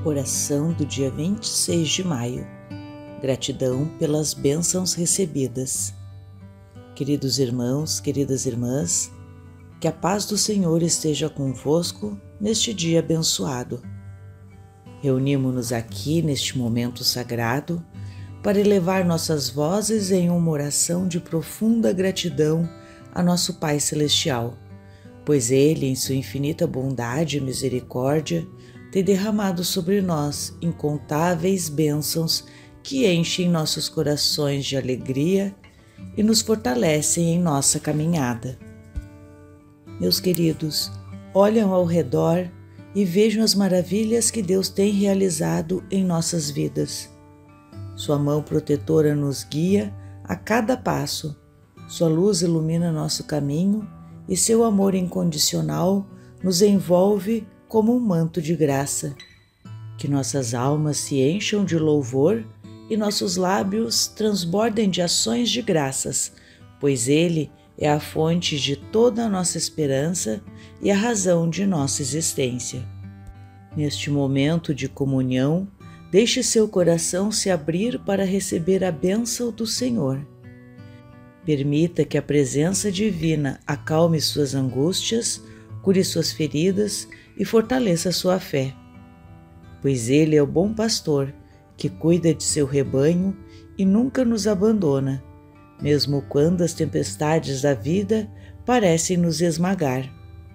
Oração do dia 26 de maio. Gratidão pelas bênçãos recebidas. Queridos irmãos, queridas irmãs, que a paz do Senhor esteja convosco neste dia abençoado. Reunimos-nos aqui neste momento sagrado para elevar nossas vozes em uma oração de profunda gratidão a nosso Pai Celestial, pois Ele, em sua infinita bondade e misericórdia, tem derramado sobre nós incontáveis bênçãos que enchem nossos corações de alegria e nos fortalecem em nossa caminhada. Meus queridos, olham ao redor e vejam as maravilhas que Deus tem realizado em nossas vidas. Sua mão protetora nos guia a cada passo, sua luz ilumina nosso caminho e seu amor incondicional nos envolve como um manto de graça. Que nossas almas se encham de louvor e nossos lábios transbordem de ações de graças, pois Ele é a fonte de toda a nossa esperança e a razão de nossa existência. Neste momento de comunhão, deixe seu coração se abrir para receber a bênção do Senhor. Permita que a presença divina acalme suas angústias, cure suas feridas e fortaleça sua fé, pois Ele é o bom pastor que cuida de seu rebanho e nunca nos abandona, mesmo quando as tempestades da vida parecem nos esmagar.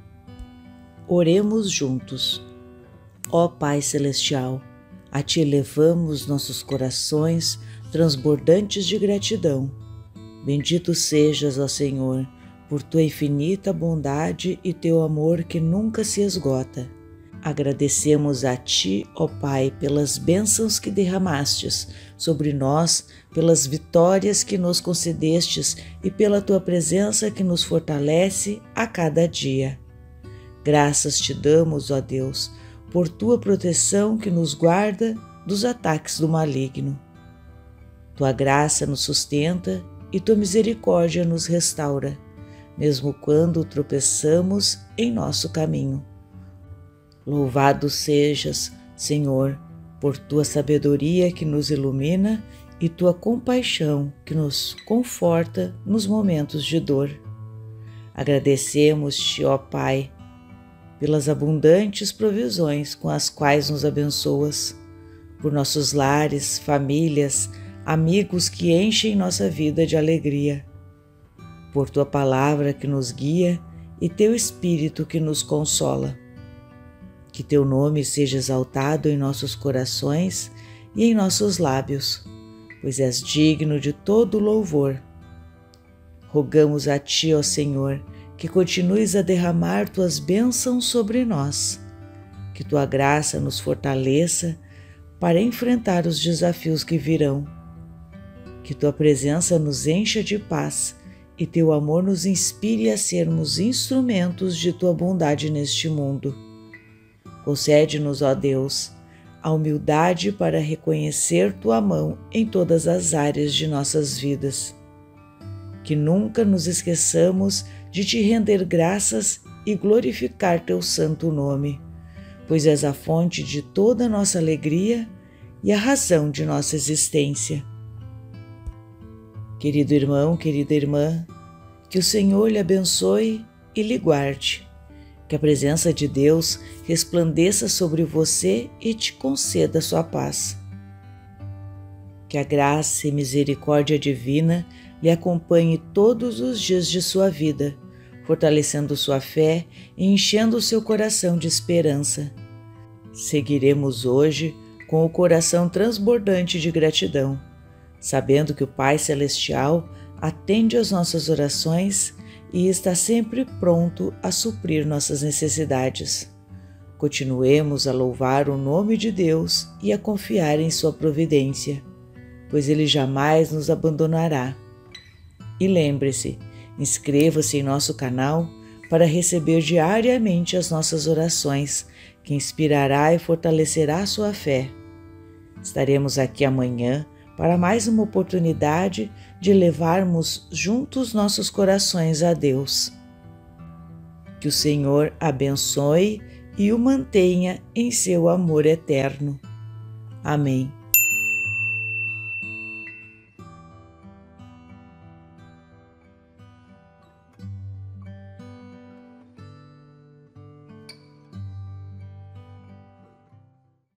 Oremos juntos. Ó Pai Celestial, a Ti elevamos nossos corações transbordantes de gratidão. Bendito sejas, ó Senhor, por Tua infinita bondade e Teu amor que nunca se esgota. Agradecemos a Ti, ó Pai, pelas bênçãos que derramastes sobre nós, pelas vitórias que nos concedestes e pela Tua presença que nos fortalece a cada dia. Graças Te damos, ó Deus, por Tua proteção que nos guarda dos ataques do maligno. Tua graça nos sustenta e Tua misericórdia nos restaura, mesmo quando tropeçamos em nosso caminho. Louvado sejas, Senhor, por Tua sabedoria que nos ilumina e Tua compaixão que nos conforta nos momentos de dor. Agradecemos-Te, ó Pai, pelas abundantes provisões com as quais nos abençoas, por nossos lares, famílias, amigos que enchem nossa vida de alegria, por Tua palavra que nos guia e Teu Espírito que nos consola. Que Teu nome seja exaltado em nossos corações e em nossos lábios, pois és digno de todo louvor. Rogamos a Ti, ó Senhor, que continues a derramar Tuas bênçãos sobre nós, que Tua graça nos fortaleça para enfrentar os desafios que virão, que Tua presença nos encha de paz e Teu amor nos inspire a sermos instrumentos de Tua bondade neste mundo. Concede-nos, ó Deus, a humildade para reconhecer Tua mão em todas as áreas de nossas vidas. Que nunca nos esqueçamos de Te render graças e glorificar Teu santo nome, pois és a fonte de toda a nossa alegria e a razão de nossa existência. Querido irmão, querida irmã, que o Senhor lhe abençoe e lhe guarde. Que a presença de Deus resplandeça sobre você e te conceda sua paz. Que a graça e misericórdia divina lhe acompanhe todos os dias de sua vida, fortalecendo sua fé e enchendo seu coração de esperança. Seguiremos hoje com o coração transbordante de gratidão, sabendo que o Pai Celestial atende às nossas orações e está sempre pronto a suprir nossas necessidades. Continuemos a louvar o nome de Deus e a confiar em sua providência, pois Ele jamais nos abandonará. E lembre-se, inscreva-se em nosso canal para receber diariamente as nossas orações, que inspirará e fortalecerá sua fé. Estaremos aqui amanhã para mais uma oportunidade de levarmos juntos nossos corações a Deus. Que o Senhor abençoe e o mantenha em seu amor eterno. Amém.